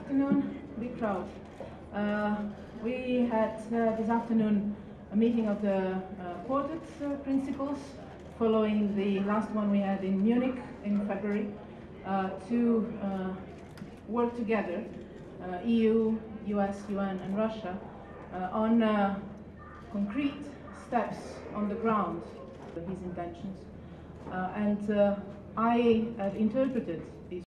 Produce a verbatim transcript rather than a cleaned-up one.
afternoon. Big crowd. Uh, we had uh, this afternoon a meeting of the uh, quartet uh, principals, following the last one we had in Munich in February, uh, to uh, work together, uh, E U, U S, U N and Russia, uh, on uh, concrete steps on the ground, his intentions. Uh, and uh, I have interpreted